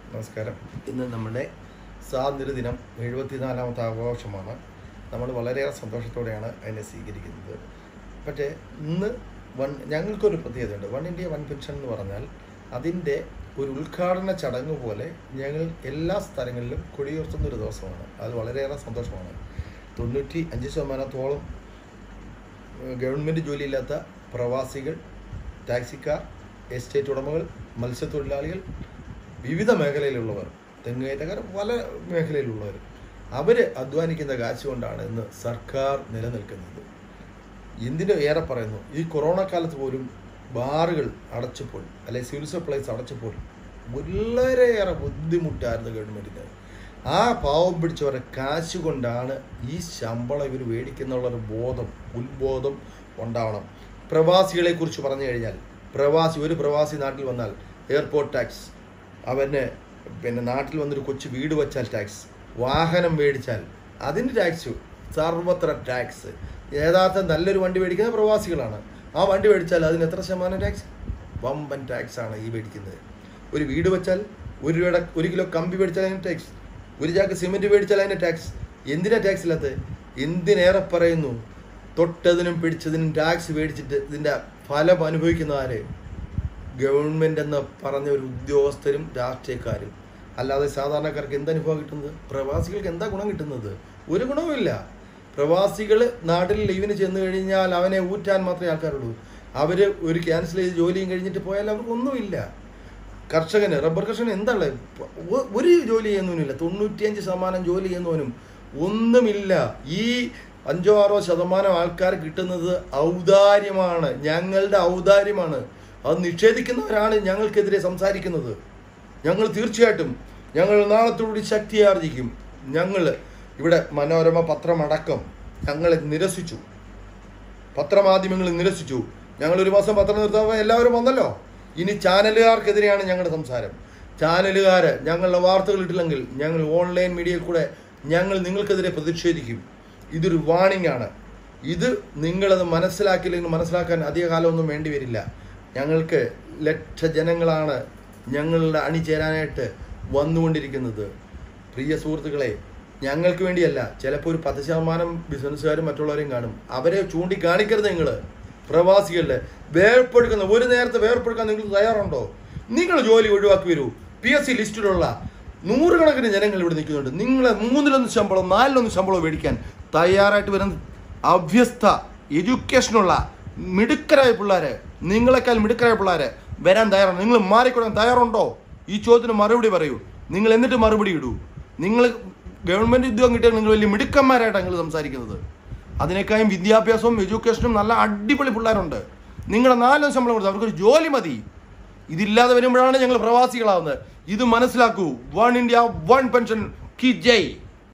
നമസ്കാരം. ഇന്ന് നമ്മുടെ സ്വാതന്ത്ര്യ ദിനം 74ാമത്തെ ആഘോഷമാണ്. നമ്മൾ വളരെയേറെ സന്തോഷത്തോടെയാണ് അതിനെ സ്വീകരിക്കുന്നത്. പക്ഷേ ഇന്ന് ഞങ്ങൾക്കൊരു പ്രത്യേകതയുണ്ട്. വൺ ഇന്ത്യ വൺ പെൻഷൻ എന്ന് പറഞ്ഞാൽ അതിൻ്റെ ഒരു ഉദ്ഘാടന ചടങ്ങ് പോലെ ഞങ്ങൾ എല്ലാ സ്ഥലങ്ങളിലും കൊടിയുയർത്തുന്നൊരു ദിവസമാണ്. അത് വളരെയേറെ സന്തോഷമാണ്. 95% ഗവൺമെൻറ് ജോലിയില്ലാത്ത പ്രവാസികൾ, ടാക്സിക്കാർ, എസ്റ്റേറ്റ് ഉടമകൾ, മത്സ്യത്തൊഴിലാളികൾ, വിവിധ മേഖലയിലുള്ളവർ, തെങ്ങുകയറ്റക്കാർ, പല മേഖലയിലുള്ളവർ, അവർ അധ്വാനിക്കുന്ന കാശ് കൊണ്ടാണ് ഇന്ന് സർക്കാർ നിലനിൽക്കുന്നത്. എന്തിനു ഏറെ പറയുന്നു, ഈ കൊറോണ കാലത്ത് പോലും ബാറുകൾ അടച്ചപ്പോൾ, അല്ലെങ്കിൽ സിവിൽ സപ്ലൈസ് അടച്ചപ്പോൾ വളരെയേറെ ബുദ്ധിമുട്ടായിരുന്നു ഗവൺമെൻറ്റിന്. ആ പാവം പിടിച്ചവരെ കാശ് കൊണ്ടാണ് ഈ ശമ്പളം ഇവർ മേടിക്കുന്നുള്ളൊരു ഉത്ബോധം ഉണ്ടാവണം. പ്രവാസികളെക്കുറിച്ച് പറഞ്ഞു കഴിഞ്ഞാൽ, ഒരു പ്രവാസി നാട്ടിൽ വന്നാൽ എയർപോർട്ട് ടാക്സ്, അവന് നാട്ടിൽ വന്നൊരു കൊച്ചു വീട് വച്ചാൽ ടാക്സ്, വാഹനം മേടിച്ചാൽ അതിന് ടാക്സ്, സർവത്ര ടാക്സ്. യഥാർത്ഥം നല്ലൊരു വണ്ടി മേടിക്കുന്നത് പ്രവാസികളാണ്. ആ വണ്ടി മേടിച്ചാൽ അതിന് എത്ര ശതമാനം ടാക്സ്? വമ്പൻ ടാക്സാണ് ഈ മേടിക്കുന്നത്. ഒരു വീട് വെച്ചാൽ, ഒരു കിലോ കമ്പി മേടിച്ചാൽ അതിന് ടാക്സ്, ഒരു ചാക്ക് സിമെൻറ്റ് മേടിച്ചാൽ അതിന് ടാക്സ്. എന്തിനാ ടാക്സ് ഇല്ലാത്തത്? എന്തിനേറെ പറയുന്നു, തൊട്ടതിനും പിടിച്ചതിനും ടാക്സ് മേടിച്ചിട്ട് ഇതിൻ്റെ ഫലം അനുഭവിക്കുന്ന ആര്? ഗവൺമെൻറ് എന്ന് പറഞ്ഞ ഒരു ഉദ്യോഗസ്ഥരും രാഷ്ട്രീയക്കാരും. അല്ലാതെ സാധാരണക്കാർക്ക് എന്തനുഭവം കിട്ടുന്നത്? പ്രവാസികൾക്ക് എന്താ ഗുണം കിട്ടുന്നത്? ഒരു ഗുണവുമില്ല. പ്രവാസികൾ നാട്ടിൽ ലീവിന് ചെന്ന് കഴിഞ്ഞാൽ അവനെ ഊറ്റാൻ മാത്രമേ ആൾക്കാരുള്ളൂ. അവർ ഒരു ക്യാൻസൽ ചെയ്ത് ജോലിയും കഴിഞ്ഞിട്ട് പോയാൽ അവർക്കൊന്നുമില്ല. കർഷകന്, റബ്ബർ കർഷകന് എന്താണ്? ഒരു ജോലി ചെയ്യുന്നവനുമില്ല. 95% ജോലി ചെയ്യുന്നവനും ഒന്നുമില്ല. ഈ 5-6% ആൾക്കാർ കിട്ടുന്നത് ഔദാര്യമാണ്, ഞങ്ങളുടെ ഔദാര്യമാണ്. അത് നിഷേധിക്കുന്നവരാണ് ഞങ്ങൾക്കെതിരെ സംസാരിക്കുന്നത്. ഞങ്ങൾ തീർച്ചയായിട്ടും നാളത്തോടുകൂടി ശക്തിയാർജിക്കും. ഞങ്ങൾ ഇവിടെ മനോരമ പത്രമടക്കം ഞങ്ങളെ നിരസിച്ചു, പത്രമാധ്യമങ്ങൾ നിരസിച്ചു. ഞങ്ങളൊരു മാസം പത്രം നിർത്താൻ എല്ലാവരും വന്നല്ലോ. ഇനി ചാനലുകാർക്കെതിരെയാണ് ഞങ്ങളുടെ സംസാരം. ചാനലുകാർ ഞങ്ങളുടെ വാർത്തകൾ ഇട്ടില്ലെങ്കിൽ ഞങ്ങൾ ഓൺലൈൻ മീഡിയയിൽ കൂടെ നിങ്ങൾക്കെതിരെ പ്രതിഷേധിക്കും. ഇതൊരു വാണിംഗ് ആണ്. ഇത് നിങ്ങളത് മനസ്സിലാക്കിയില്ലെങ്കിൽ മനസ്സിലാക്കാൻ അധിക കാലമൊന്നും വേണ്ടി വരില്ല. ഞങ്ങൾക്ക് ലക്ഷജനങ്ങളാണ് ഞങ്ങളുടെ അണിചേരാനായിട്ട് വന്നുകൊണ്ടിരിക്കുന്നത്. പ്രിയ സുഹൃത്തുക്കളെ, ഞങ്ങൾക്ക് വേണ്ടിയല്ല, ചിലപ്പോൾ ഒരു 10% ബിസിനസ്സുകാരും മറ്റുള്ളവരെയും കാണും. അവരെ ചൂണ്ടിക്കാണിക്കരുത്. നിങ്ങൾ പ്രവാസികളിൽ ഒരു നേരത്തെ വേർപ്പെടുക്കാൻ നിങ്ങൾ തയ്യാറുണ്ടോ? നിങ്ങൾ ജോലി ഒഴിവാക്കി വരൂ. PSC ലിസ്റ്റിലുള്ള 100 ജനങ്ങൾ ഇവിടെ നിൽക്കുന്നുണ്ട്. നിങ്ങളെ 3-1 ശമ്പളം 4-1 ശമ്പളം മേടിക്കാൻ തയ്യാറായിട്ട് വരുന്ന അഭ്യസ്ത എഡ്യൂക്കേഷനുള്ള മിടുക്കരായ പിള്ളേരെ, നിങ്ങളെക്കാൾ മിടുക്കരായ പിള്ളേരെ വരാൻ തയ്യാറാണ്. നിങ്ങൾ മാറിക്കൊടുക്കാൻ തയ്യാറുണ്ടോ? ഈ ചോദ്യത്തിന് മറുപടി പറയൂ. നിങ്ങൾ എന്നിട്ട് മറുപടി ഇടൂ. നിങ്ങൾ ഗവൺമെൻറ് ഉദ്യോഗം കിട്ടിയാൽ നിങ്ങൾ വലിയ മിടുക്കന്മാരായിട്ടാണ് നിങ്ങൾ സംസാരിക്കുന്നത്. അതിനേക്കാളും വിദ്യാഭ്യാസവും എഡ്യൂക്കേഷനും നല്ല അടിപൊളി പിള്ളേരുണ്ട്. നിങ്ങളുടെ 4 ശമ്പളം കൊടുത്താൽ അവർക്കൊരു ജോലി മതി. ഇതില്ലാതെ വരുമ്പോഴാണ് ഞങ്ങൾ പ്രവാസികളാവുന്നത്. ഇത് മനസ്സിലാക്കൂ. വൺ ഇന്ത്യ വൺ പെൻഷൻ കി ജയ്.